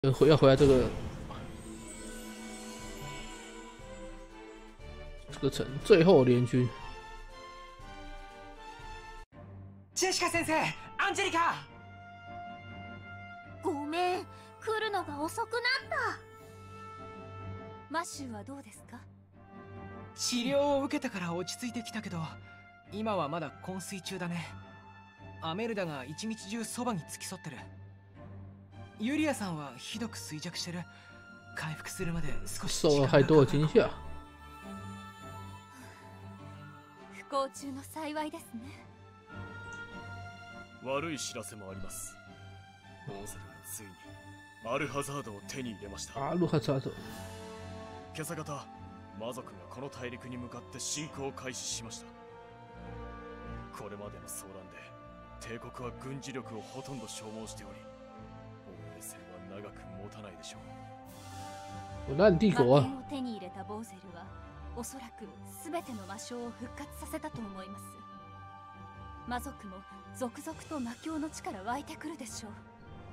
要回来这个城最后联军。 ジェシカ先生、アンジェリカ。 ごめん、来るのが遅くなった。マシューはどうですか？ 治療を受けてから落ち着いてきたけど、今はまだ昏睡中だね。アメルダが一日中そばに付き添ってる。ユリアさんはひどく衰弱してる。回復するまで少し受了太多的惊吓。 不幸中の幸いですね。 悪い知らせもあります。ボーゼルがついにアルハザードを手に入れました。 アルハザード。 今朝方、魔族がこの大陸に向かって侵攻を開始しました。これまでの騒乱で帝国は軍事力をほとんど消耗しており、防衛戦は長く持たないでしょう。 爛帝国啊！ 魔剣を手に入れたボーゼルはおそらく全ての魔性を復活させたと思います。魔族も続々と魔境の力湧いてくるでしょう。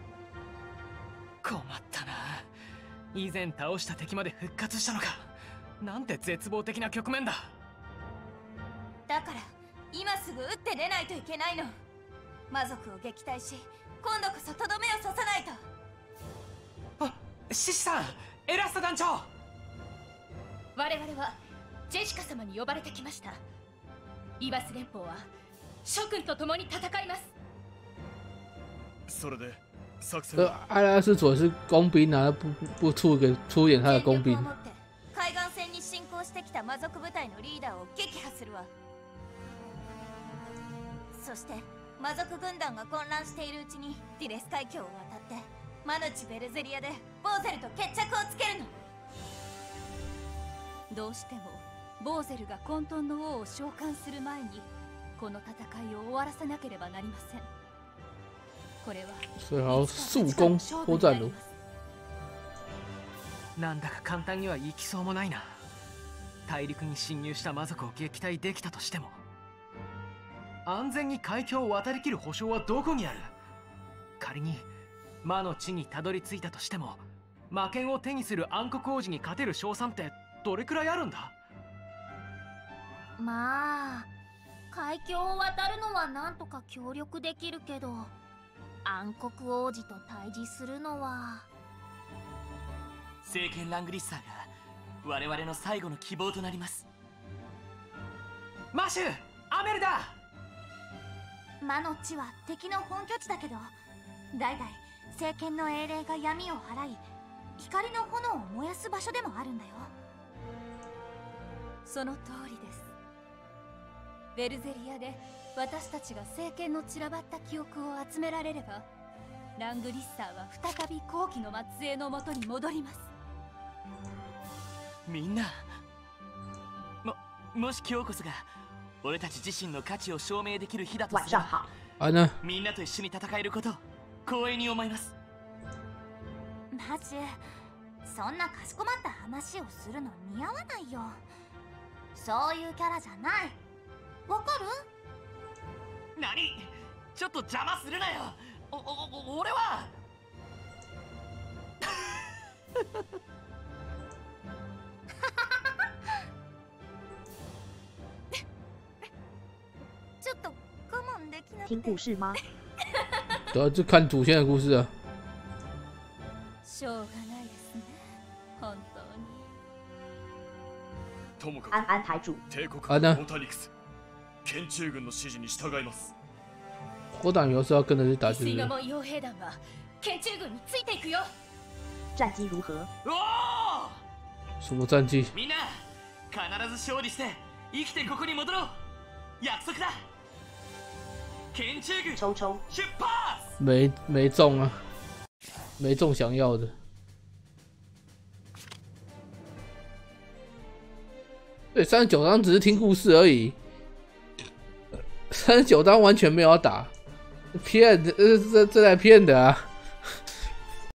困ったな。以前倒した敵まで復活したのか。なんて絶望的な局面だ。 だから今すぐ打って出ないといけないの。魔族を撃退し、今度こそとどめを刺さないと。 あ、シシさん、エラスト団長。 我々はジェシカ様に呼ばれてきました。リバス連邦は諸君と共に戦います。 それで作戦は？ 阿拉斯佐是工兵啊，不出一点他的工兵。 海岸線に侵攻してきた魔族部隊のリーダーを撃破するわ。そして魔族軍団が混乱しているうちにディレス海峡を渡ってマヌチ・ベルゼリアでボーゼルと決着をつけるの。どうしてもボーゼルが混沌の王を召喚する前にこの戦いを終わらせなければなりません。これは所以还要速攻波战炉。 なんだか簡単にはいきそうもないな。大陸に侵入した魔族を撃退できたとしても、安全に海峡を渡りきる保証はどこにある？仮に魔の地にたどり着いたとしても、魔剣を手にする暗黒王子に勝てる勝算ってどれくらいあるんだ？ まあ海峡を渡るのはなんとか協力できるけど、暗黒王子と対峙するのは。 聖剣ラングリッサーが我々の最後の希望となります。 マシュ、アメルダ。 魔の地は敵の本拠地だけど、代々聖剣の英霊が闇を払い光の炎を燃やす場所でもあるんだよ。その通りです。ベルゼリアで私たちが聖剣の散らばった記憶を集められれば、ラングリッサーは再び後期の末裔のもとに戻ります。 みんな、もし今日こそが俺たち自身の価値を証明できる日だとすれば、みんなと一緒に戦えることを光栄に思います。 マジそんなかしこまった話をするの似合わないよ。そういうキャラじゃない。わかる？ 何？ちょっと邪魔するなよ。俺はちょっと我慢できなくて。 听故事吗？ 对啊，就看祖先的故事啊。 しょうがないですね。本当に。 ともかく安台主。 帝国のモタニクス、剣中軍の指示に従います。 火党有时候要跟着去打，就是。 水門傭兵団は剣中軍についていくよ。 战绩如何？ 什么战绩？ みんな必ず勝利して生きてここに戻ろう。約束だ。剣中軍抽抽出発。 没中啊，没中想要的。对，39章只是听故事而已，39章完全没有要打，骗这来骗的啊！